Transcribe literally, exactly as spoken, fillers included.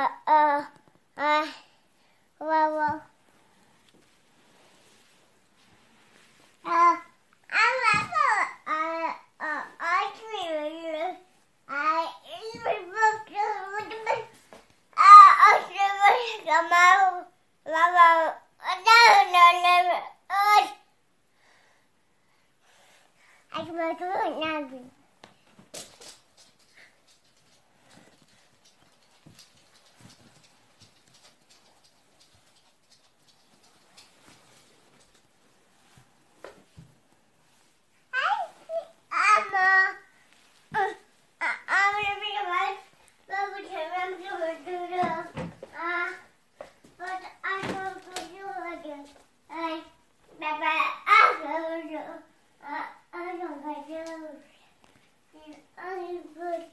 uh, uh, uh, well, well. Uh, I love uh, uh, I dream. I even look at the I also look at my no, no, no, uh, I can look at nothing. I don't know. I don't know.